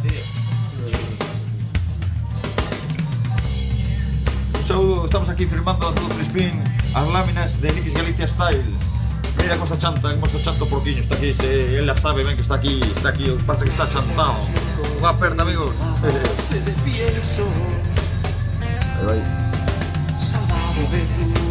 tío. Un saludo, estamos aquí firmando a todo Crispín as láminas de Nikis Galicia Style. Mira como se chanta o porquiño, está aquí, él la sabe, ven que está aquí, o que pasa que está chantado. Unha perna, amigos. Se de pienso Ahí va. salvado de tu